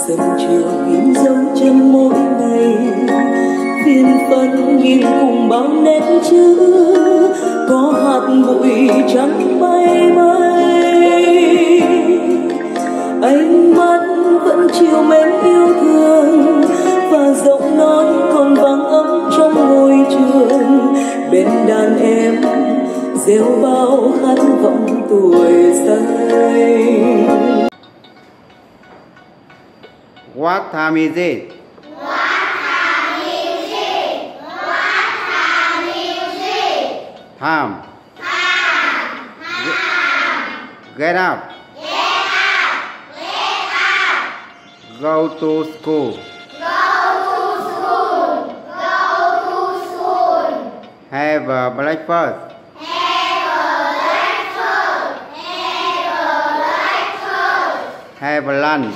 sân trường in dấu chân mỗi ngày, phiền phấn nghìn cùng bao nét chữ, có hạt bụi trắng bay bay. Ánh mắt vẫn chiều mến yêu thương, và giọng nói còn vang ấm trong ngôi trường. Bên đàn em reo bao khát vọng tuổi xanh. What time is it? Time. Get up. Go to school. Have a breakfast. Have a lunch.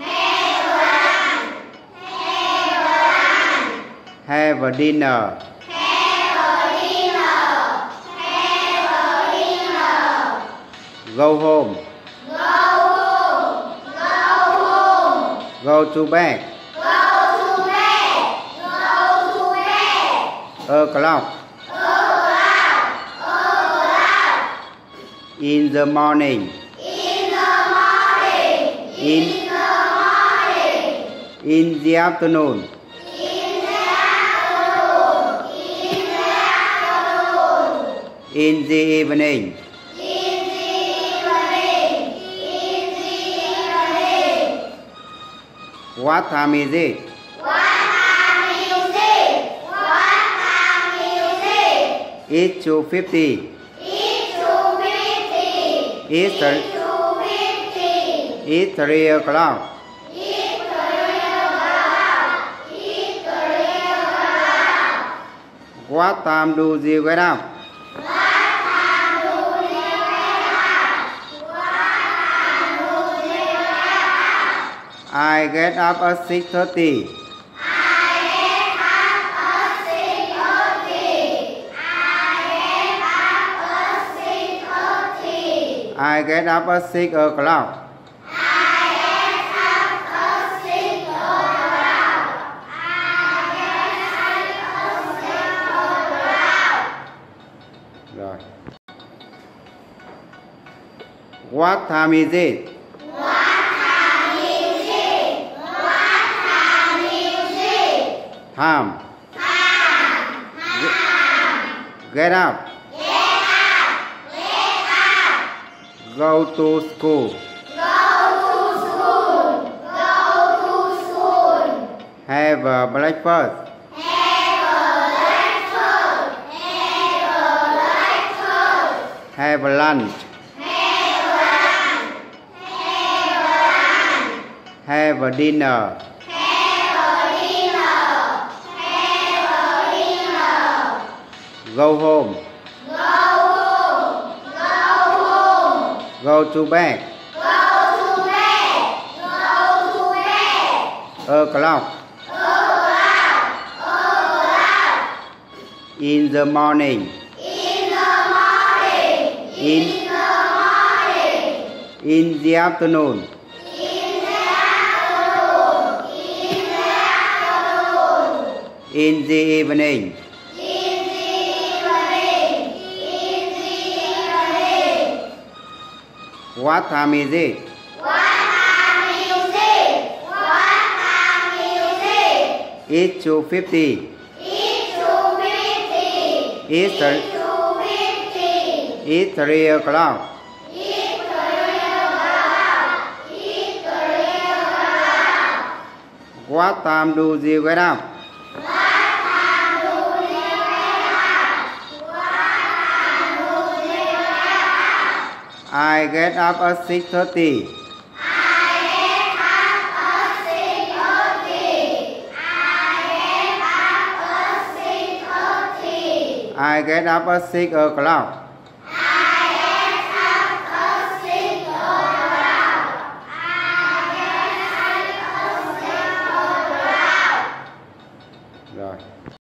Have a dinner. Go home. Go to bed. O'clock. In the morning. In the afternoon. In the evening. What time is it? It's 2:50. It's 3 o'clock. What time do you get up? I get up at 6:30. I get up at 6 o'clock. Rồi. What time is it? Time. Get up. Go to school. Have a breakfast. Have a lunch. Have a dinner. Go home. Go to bed. O'clock. In the morning. In the afternoon. In the evening. What time is it? It's 2:50. It's 3 o'clock. What time do you get up? I get up at 6:30. I get up at 6 o'clock. Rồi.